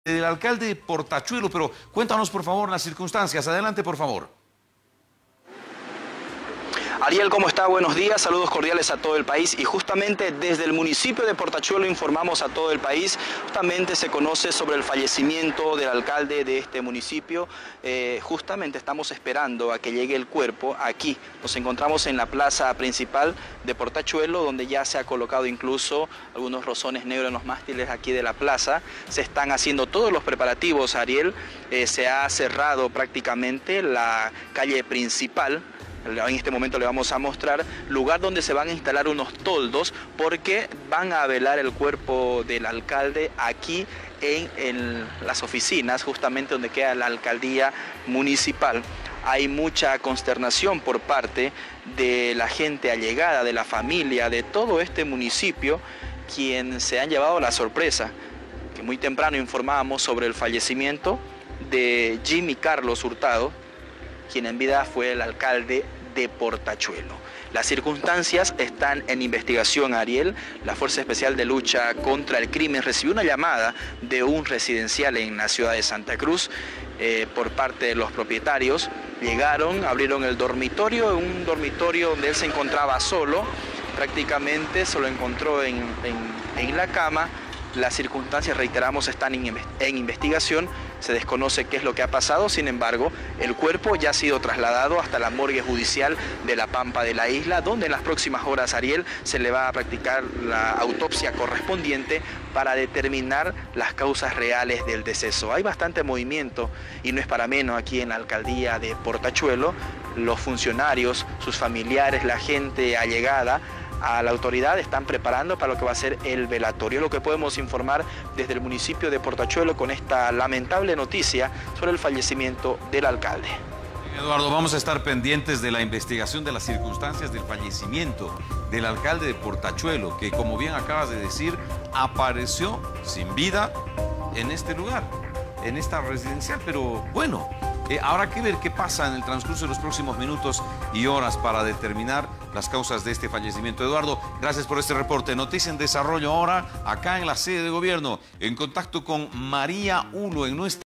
del alcalde de Portachuelo, pero cuéntanos por favor las circunstancias. Adelante, por favor. Ariel, ¿cómo está? Buenos días, saludos cordiales a todo el país y justamente desde el municipio de Portachuelo informamos a todo el país. Justamente se conoce sobre el fallecimiento del alcalde de este municipio. Justamente estamos esperando a que llegue el cuerpo aquí. Nos encontramos en la plaza principal de Portachuelo, donde ya se ha colocado incluso algunos rosones negros en los mástiles aquí de la plaza. Se están haciendo todos los preparativos, Ariel. Se ha cerrado prácticamente la calle principal. En este momento le vamos a mostrar lugar donde se van a instalar unos toldos porque van a velar el cuerpo del alcalde aquí en las oficinas, justamente donde queda la alcaldía municipal. Hay mucha consternación por parte de la gente allegada, de la familia, de todo este municipio, quien se han llevado la sorpresa, que muy temprano informábamos sobre el fallecimiento de Jimmy Carlos Hurtado, quien en vida fue el alcalde de Portachuelo. Las circunstancias están en investigación, Ariel. La Fuerza Especial de Lucha contra el Crimen recibió una llamada de un residencial en la ciudad de Santa Cruz por parte de los propietarios. Llegaron, abrieron el dormitorio, un dormitorio donde él se encontraba solo, prácticamente se lo encontró en la cama. Las circunstancias, reiteramos, están en investigación, se desconoce qué es lo que ha pasado, sin embargo, el cuerpo ya ha sido trasladado hasta la morgue judicial de La Pampa de la isla, donde en las próximas horas, Ariel, se le va a practicar la autopsia correspondiente para determinar las causas reales del deceso. Hay bastante movimiento y no es para menos aquí en la alcaldía de Portachuelo. Los funcionarios, sus familiares, la gente allegada a la autoridad están preparando para lo que va a ser el velatorio. Lo que podemos informar desde el municipio de Portachuelo con esta lamentable noticia sobre el fallecimiento del alcalde. Eduardo, vamos a estar pendientes de la investigación de las circunstancias del fallecimiento del alcalde de Portachuelo, que como bien acabas de decir, apareció sin vida en este lugar, en esta residencial, pero bueno, habrá que ver qué pasa en el transcurso de los próximos minutos y horas para determinar las causas de este fallecimiento. Eduardo, gracias por este reporte. Noticia en desarrollo ahora, acá en la sede de gobierno, en contacto con María Ulo, en nuestra